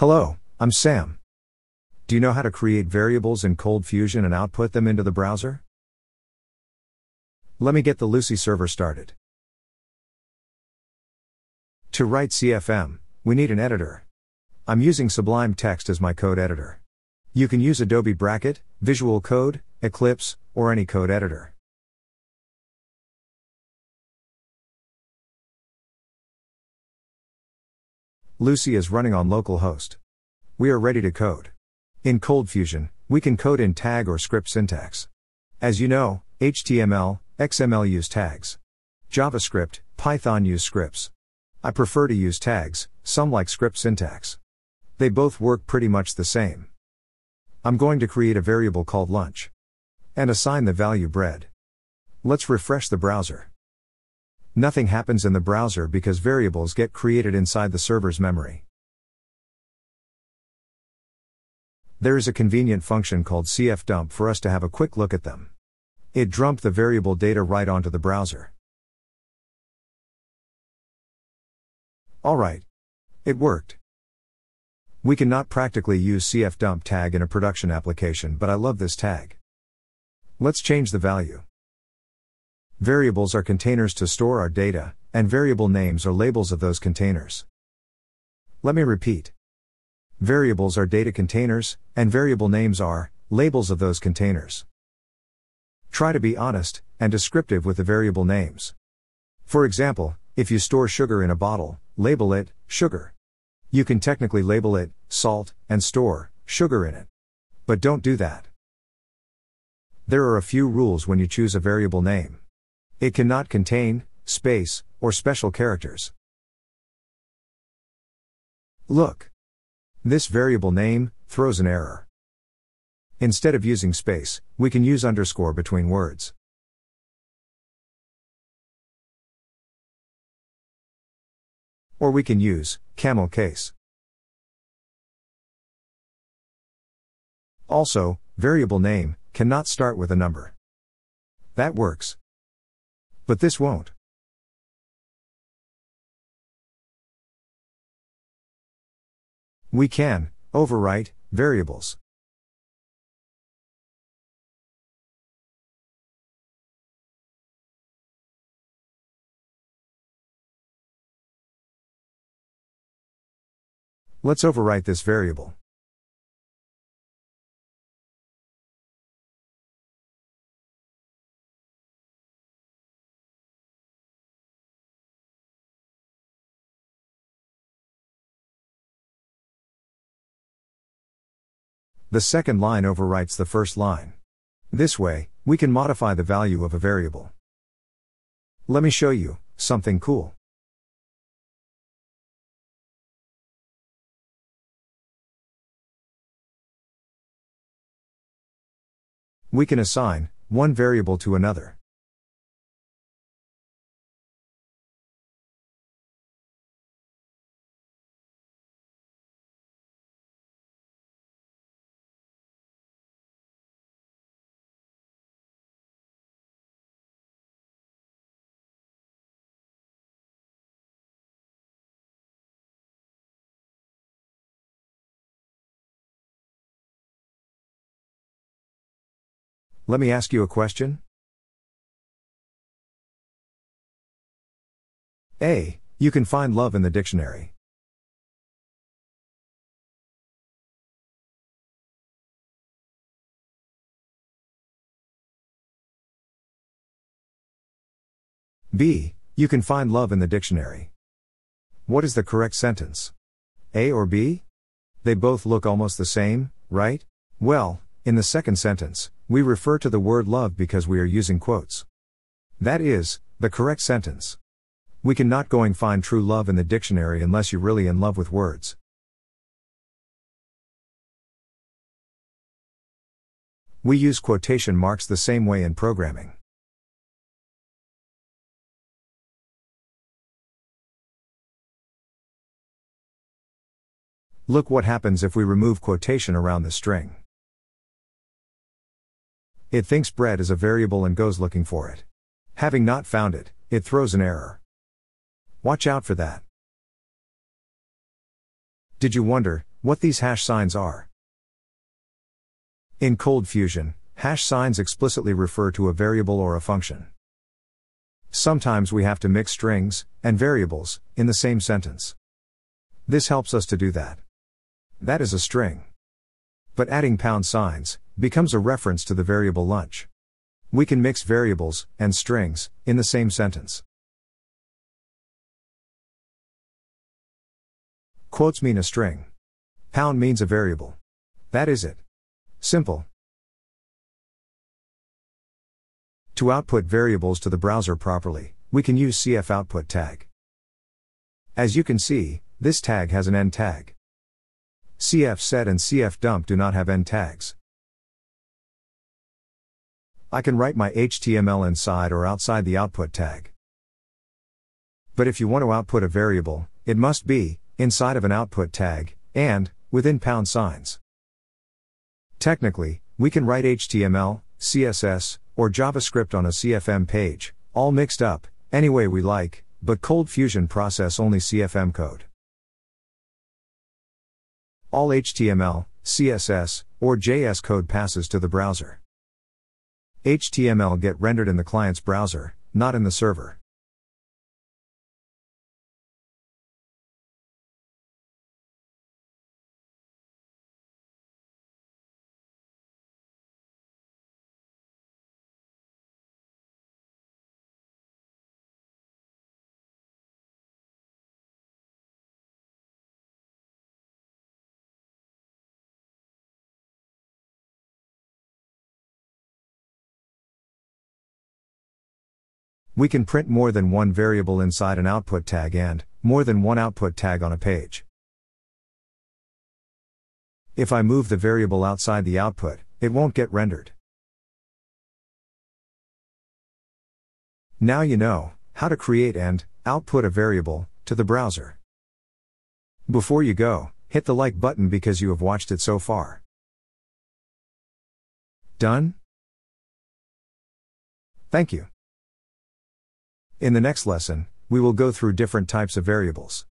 Hello, I'm Sam. Do you know how to create variables in ColdFusion and output them into the browser? Let me get the Lucy server started. To write CFM, we need an editor. I'm using Sublime Text as my code editor. You can use Adobe Bracket, Visual Code, Eclipse, or any code editor. Lucy is running on localhost. We are ready to code. In ColdFusion, we can code in tag or script syntax. As you know, HTML, XML use tags. JavaScript, Python use scripts. I prefer to use tags, some like script syntax. They both work pretty much the same. I'm going to create a variable called lunch. And assign the value bread. Let's refresh the browser. Nothing happens in the browser because variables get created inside the server's memory. There is a convenient function called cfdump for us to have a quick look at them. It dumped the variable data right onto the browser. Alright. It worked. We cannot practically use cfdump tag in a production application, but I love this tag. Let's change the value. Variables are containers to store our data, and variable names are labels of those containers. Let me repeat. Variables are data containers, and variable names are labels of those containers. Try to be honest and descriptive with the variable names. For example, if you store sugar in a bottle, label it sugar. You can technically label it salt and store sugar in it. But don't do that. There are a few rules when you choose a variable name. It cannot contain space or special characters. Look. This variable name throws an error. Instead of using space, we can use underscore between words. Or we can use camel case. Also, variable name cannot start with a number. That works. But this won't. We can overwrite variables. Let's overwrite this variable. The second line overwrites the first line. This way, we can modify the value of a variable. Let me show you something cool. We can assign one variable to another. Let me ask you a question. A. You can find love in the dictionary. B. You can find love in the dictionary. What is the correct sentence? A or B? They both look almost the same, right? Well, in the second sentence, we refer to the word love because we are using quotes. That is the correct sentence. We cannot find true love in the dictionary unless you're really in love with words. We use quotation marks the same way in programming. Look what happens if we remove quotation around the string. It thinks bread is a variable and goes looking for it. Having not found it, it throws an error. Watch out for that. Did you wonder, what these hash signs are. In ColdFusion, hash signs explicitly refer to a variable or a function. Sometimes we have to mix strings and variables in the same sentence. This helps us to do that. That is a string. But adding pound signs becomes a reference to the variable lunch. We can mix variables and strings in the same sentence. Quotes mean a string. Pound means a variable. That is it. Simple. To output variables to the browser properly, we can use CF_output tag. As you can see, this tag has an end tag. CF_set and CF_dump do not have end tags. I can write my HTML inside or outside the output tag. But if you want to output a variable, it must be inside of an output tag and within pound signs. Technically, we can write HTML, CSS, or JavaScript on a CFM page, all mixed up, any way we like, but ColdFusion process only CFM code. All HTML, CSS, or JS code passes to the browser. HTML get rendered in the client's browser, not in the server. We can print more than one variable inside an output tag and more than one output tag on a page. If I move the variable outside the output, it won't get rendered. Now you know how to create and output a variable to the browser. Before you go, hit the like button because you have watched it so far. Done? Thank you. In the next lesson, we will go through different types of variables.